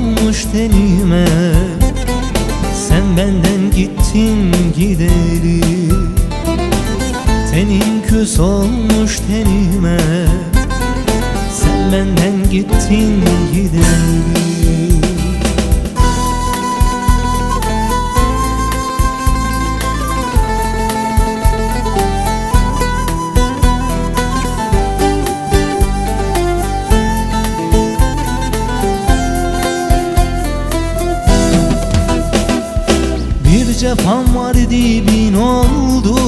olmuş tenime, sen benden gittin gideli. Tenin küs olmuş tenime, sen benden gittin gideli. Bir cefam var dibin oldu,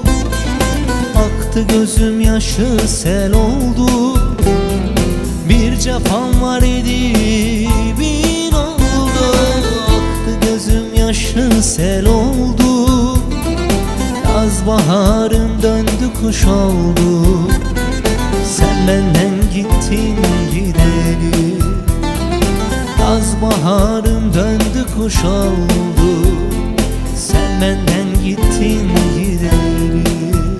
aktı gözüm yaşı sel oldu. Bir cefam var dibin oldu, aktı gözüm yaşı sel oldu. Yaz baharım döndü kış oldu, sen benden gittin gideli. Yaz baharım döndü kış oldu, sen benden gittin gideli.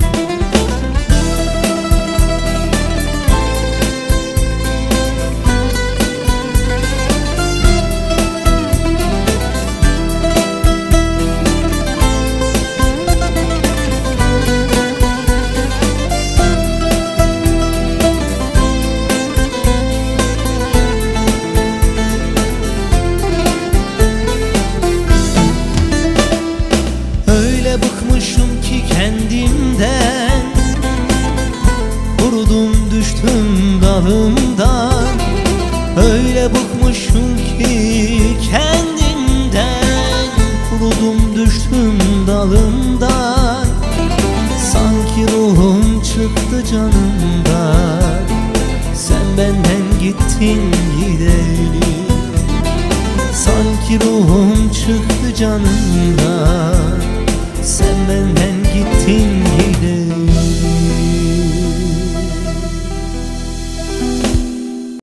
Bıkmışım ki kendimden, kurudum düştüm dalımdan. Öyle bıkmışım ki kendimden, kurudum düştüm dalımdan. Sanki ruhum çıktı canımdan, sen benden gittin gideli. Sanki ruhum çıktı canımdan, sen benden gittin